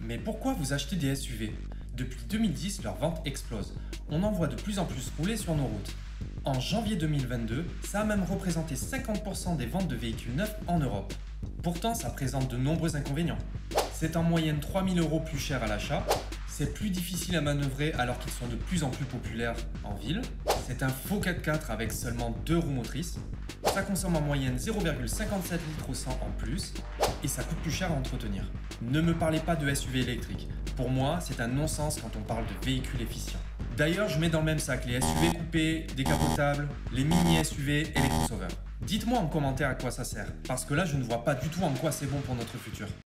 Mais pourquoi vous achetez des SUV? Depuis 2010, leur vente explose. On en voit de plus en plus rouler sur nos routes. En janvier 2022, ça a même représenté 50% des ventes de véhicules neufs en Europe. Pourtant, ça présente de nombreux inconvénients. C'est en moyenne 3 000 € plus cher à l'achat, c'est plus difficile à manœuvrer alors qu'ils sont de plus en plus populaires en ville, c'est un faux 4x4 avec seulement 2 roues motrices, ça consomme en moyenne 0,57 litres au 100 en plus, et ça coûte plus cher à entretenir. Ne me parlez pas de SUV électriques. Pour moi, c'est un non-sens quand on parle de véhicules efficients. D'ailleurs, je mets dans le même sac les SUV coupés, décapotables, les mini-SUV et les crossovers. Dites-moi en commentaire à quoi ça sert, parce que là, je ne vois pas du tout en quoi c'est bon pour notre futur.